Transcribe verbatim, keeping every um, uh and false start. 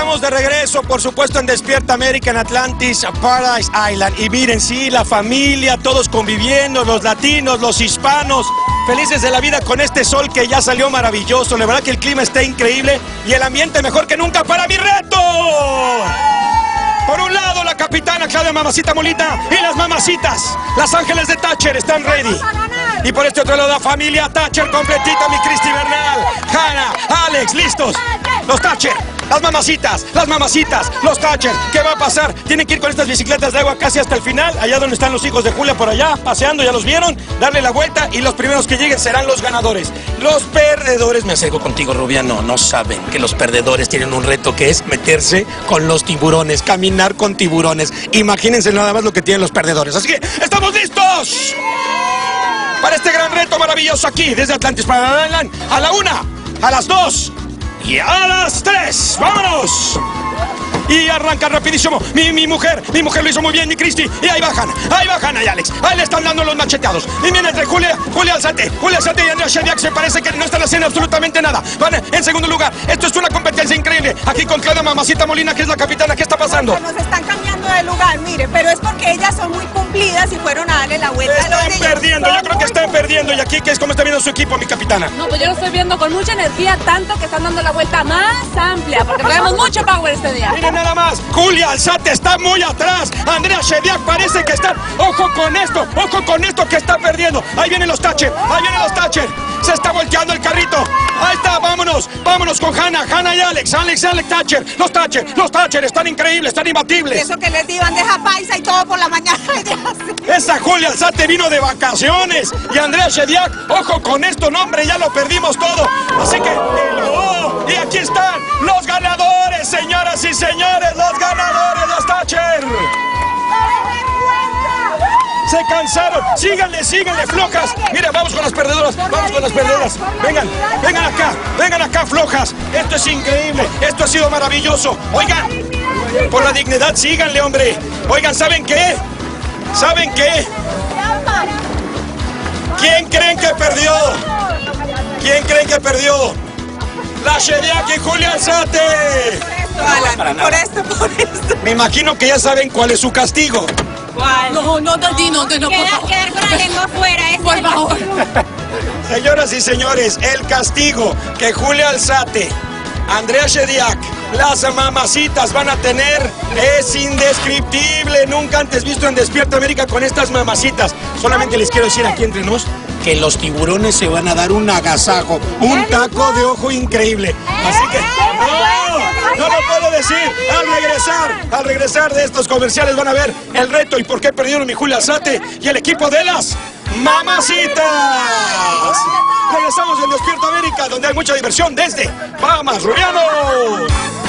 estamos de regreso, por supuesto, en Despierta América, en Atlantis, Paradise Island. Y miren, sí, la familia, todos conviviendo, los latinos, los hispanos, felices de la vida con este sol que ya salió maravilloso. La verdad que el clima está increíble y el ambiente mejor que nunca para mi reto. Por un lado, la capitana Claudia Mamacita Molina y las mamacitas, las ángeles de Thatcher, están ready. Y por este otro lado, la familia Thatcher completita, mi Cristi Bernal, Hannah, Alex, listos. Los Thatcher, las mamacitas, las mamacitas, los Thatcher. ¿Qué va a pasar? Tienen que ir con estas bicicletas de agua casi hasta el final, allá donde están los hijos de Julia, por allá, paseando, ya los vieron, darle la vuelta y los primeros que lleguen serán los ganadores. Los perdedores, me acerco contigo, Rubia, no, no saben que los perdedores tienen un reto que es meterse con los tiburones, caminar con tiburones. Imagínense nada más lo que tienen los perdedores. Así que, ¡estamos listos! Para este gran reto maravilloso aquí, desde Atlantis para Island, a la una, a las dos y a las tres. ¡Vámonos! Y arranca rapidísimo. Mi, mi mujer, mi mujer lo hizo muy bien, mi Cristi. Y ahí bajan, ahí bajan, ahí Alex. Ahí le están dando los macheteados. Y viene entre Julia, Julia Alzate, Julia Alzate y Andrea Shediak. Se parece que no están haciendo absolutamente nada. Van en segundo lugar. Esto es una competencia increíble. Aquí con Claudia Mamacita Molina, que es la capitana. ¿Qué está pasando? Nos están cambiando de lugar, mire, pero es porque ellas son muy cumplidas y fueron a darle la vuelta. Están perdiendo, yo creo que están perdiendo. Y aquí, ¿qué es como está viendo su equipo, mi capitana? No, pues yo lo estoy viendo con mucha energía, tanto que están dando la vuelta más amplia, porque traemos mucho power este día. Miren nada más, Julia Alzate está muy atrás. Andrea Shediak parece que está. Ojo con esto, ojo con esto que está perdiendo. Ahí vienen los Thatcher, ahí vienen los Thatcher. Se está volteando el carrito. Ahí está, vámonos, vámonos con Hannah, Hannah y Alex, Alex y Alex Thatcher. Los Thatcher, los Thatcher están increíbles, están imbatibles. Eso que les di bandeja paisa y todo por la mañana. Esa Julia Alzate vino de vacaciones. Y Andrea Shediak, ojo con esto, no hombre, ya lo perdimos todo. Así que, oh, y aquí están los ganadores, señoras y señores, los ganadores, los Thatcher. Se cansaron, síganle, síganle, flojas. Mira, vamos con las perdedoras, vamos con las perdedoras. Vengan, vengan acá, vengan acá, flojas. Esto es increíble, esto ha sido maravilloso. Oigan, por la dignidad, síganle, hombre. Oigan, ¿saben qué? ¿Saben qué? ¿Quién creen que perdió? ¿Quién creen que perdió? La Shediak y Julia Alzate. Alan, por esto, por esto. Me imagino que ya saben cuál es su castigo. ¿Cuál? No, no, Dadi, no, no, no, por favor. Quedar con la lengua afuera, por favor. Señoras y señores, el castigo que Julia Alzate, Andrea Shediak, las mamacitas van a tener es indescriptible. Nunca antes visto en Despierta América con estas mamacitas. Solamente les quiero decir aquí entre nos que los tiburones se van a dar un agasajo, un taco de ojo increíble. Así que no, no lo puedo decir. Al regresar, al regresar de estos comerciales van a ver el reto y por qué perdieron mi Julia Alzate y el equipo de las mamacitas. Regresamos en Despierta América, donde hay mucha diversión desde Bahamas, Rubiano.